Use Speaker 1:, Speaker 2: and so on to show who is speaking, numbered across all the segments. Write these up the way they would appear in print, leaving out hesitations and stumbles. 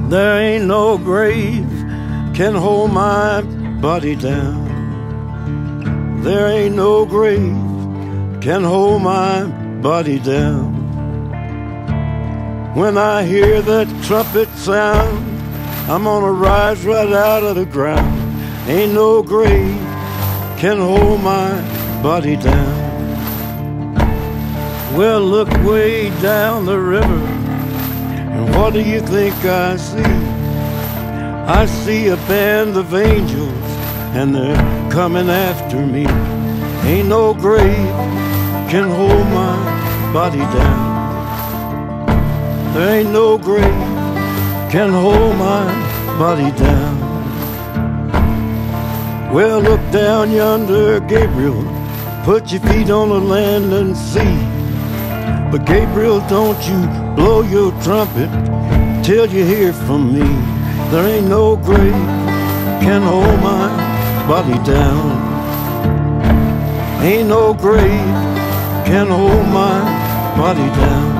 Speaker 1: There ain't no grave can hold my body down. There ain't no grave can hold my body down. When I hear that trumpet sound, I'm gonna rise right out of the ground. Ain't no grave can hold my body down. Well, look way down the river, and what do you think I see? I see a band of angels, and they're coming after me. Ain't no grave can hold my body down. There ain't no grave can hold my body down. Well, look down yonder, Gabriel, put your feet on the land and see. But Gabriel, don't you blow your trumpet till you hear from me. There ain't no grave can hold my body down. Ain't no grave can hold my body down.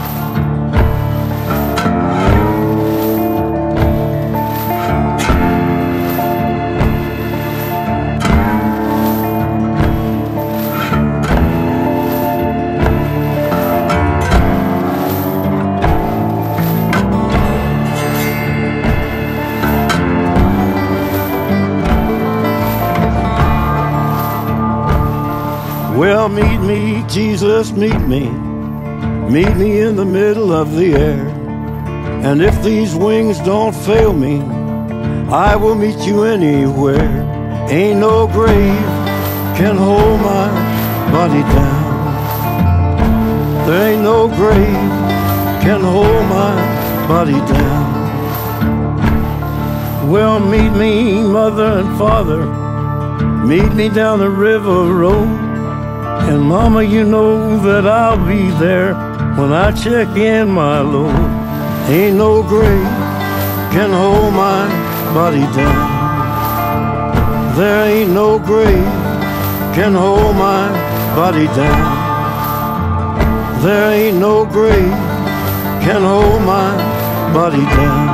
Speaker 1: Well, meet me, Jesus, meet me. Meet me in the middle of the air. And if these wings don't fail me, I will meet you anywhere. Ain't no grave can hold my body down. There ain't no grave can hold my body down. Well, meet me, mother and father. Meet me down the river road. And mama, you know that I'll be there when I check in my load. Ain't no grave can hold my body down. There ain't no grave can hold my body down. There ain't no grave can hold my body down.